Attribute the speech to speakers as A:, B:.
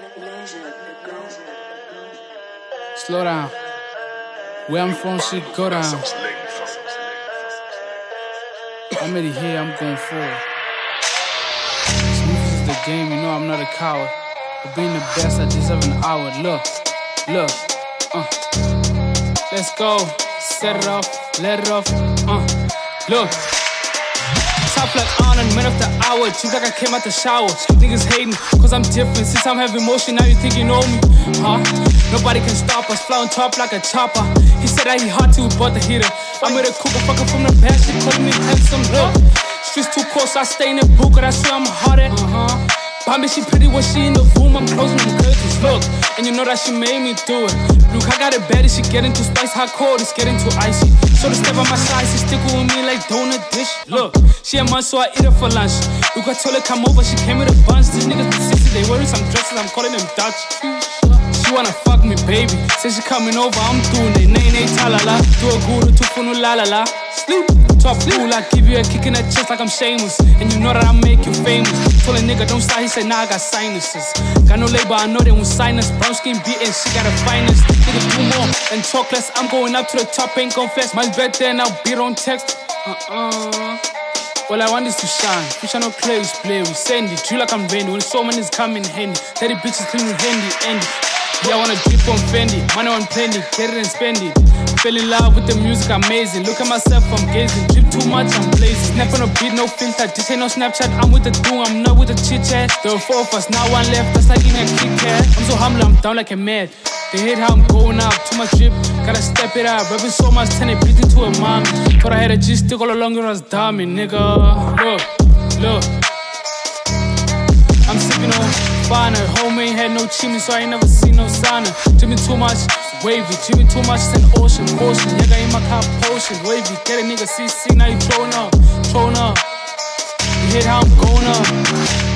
A: Slow down. Where I'm from, shit go down. I'm already here, I'm going forward. Smooth is the game, you know I'm not a coward. For being the best, I deserve an hour. Look, let's go. Set it off, let it off, look. Top like Arnold, man of the hour. Seems like I came out the shower. Niggas hating, cause I'm different. Since I'm having motion, now you think you know me, huh? Nobody can stop us, fly on top like a chopper. He said that he hot till we bought the heater. I'm with a cougar, fucker from the past, she calling me handsome, look. Streets too close, I stay in the book, but I swear I'm hard-at, Bambie, she pretty when she in the room, I'm closing them curtains, look. And you know that she made me do it. Look, I got a baddie, she getting too spicy, hot cold, it's getting too icy. So to step on my side, she stick with me like donut dish. Look, she a munch, so I eat her for lunch. Look, I told her come over, she came with a bunch. These niggas be sissy, they wearing some dresses, I'm calling them Dutch. She wanna fuck me, baby. Say she coming over, I'm doing it. Nay, talala. Do a guru, tufunu la la la. Sleep, top cool, I give you a kick in the chest like I'm shameless. And you know that I make you famous. Told a nigga don't start, he said nah, I got sinuses. Got no label, I know they won't sign us. Brown skin beating, she got the finest. Nigga do more and talk less. I'm going up to the top, ain't gon' flex. Much better than I'll beat on text. All I want is to shine. Fish are no clay, we play, we send it. Drill like I'm Randy, when so many coming handy. 30 bitches clean with handy. Yeah, I wanna drip on Fendi, money on plenty, get it and spend it. Fell in love with the music, amazing. Look at myself, I'm gazing. Drip too much, I'm blazing. Snap on a beat, no filter. This ain't no Snapchat, I'm with the do, I'm not with the chit chat. There were 4 of us, now 1 left, that's like in a Kit Kat. I'm so humble, I'm down like a mad. They hate how I'm going up, too much drip, gotta step it up. Rapping so much, turn it beat into a mommy. Thought I had a G-stick all along, it was dummy, nigga. Look. I'm sipping on finer. Home ain't had no chimney, so I ain't never seen no sauna. Dripping too much, wavy. Dripping too much, it's an ocean. Nigga in my car, potion, wavy. Get a nigga CC, now you throwing up. You hate how I'm going up.